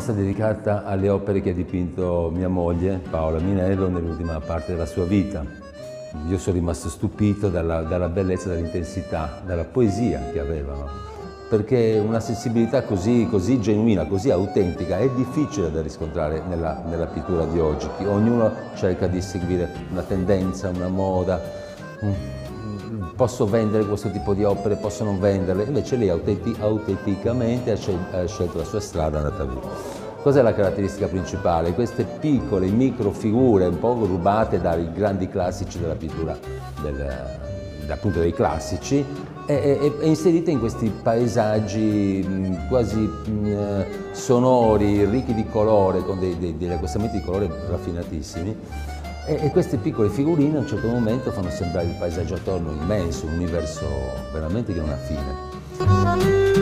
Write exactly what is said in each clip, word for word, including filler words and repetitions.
mostra dedicata alle opere che ha dipinto mia moglie, Paola Minello, nell'ultima parte della sua vita. Io sono rimasto stupito dalla, dalla bellezza, dall'intensità, dalla poesia che avevano, perché una sensibilità così, così genuina, così autentica è difficile da riscontrare nella, nella pittura di oggi. Ognuno cerca di seguire una tendenza, una moda. Posso vendere questo tipo di opere, posso non venderle, invece lei autenti, autenticamente ha, scel ha scelto la sua strada, è andata via. Cos'è la caratteristica principale? Queste piccole microfigure, un po' rubate dai grandi classici della pittura, del, appunto dei classici, e, e, e inserite in questi paesaggi mh, quasi mh, sonori, ricchi di colore, con dei, dei, degli accostamenti di colore raffinatissimi. E, e queste piccole figurine a un certo momento fanno sembrare il paesaggio attorno immenso, un universo veramente che non ha fine.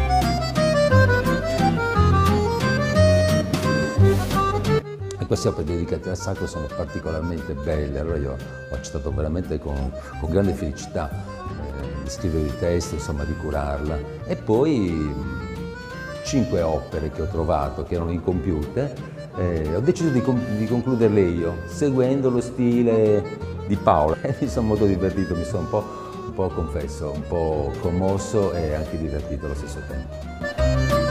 E queste opere dedicate al sacro sono particolarmente belle, allora io ho accettato veramente con, con grande felicità eh, di scrivere il testo, insomma di curarla. E poi cinque opere che ho trovato, che erano incompiute, Eh, ho deciso di, di concluderle io, seguendo lo stile di Paola. E mi sono molto divertito, mi sono un po', un po', confesso, un po' commosso e anche divertito allo stesso tempo.